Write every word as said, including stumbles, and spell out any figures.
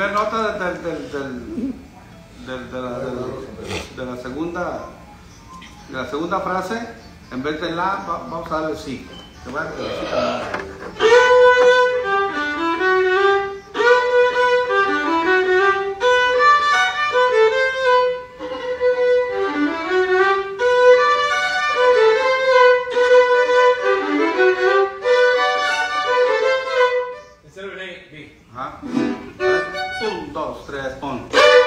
primera nota del, del, del, del, de, la, de, la, de la segunda de la segunda frase, en vez de la, vamos a darle sí. Se va a Ajá. Un, dos, tres, un.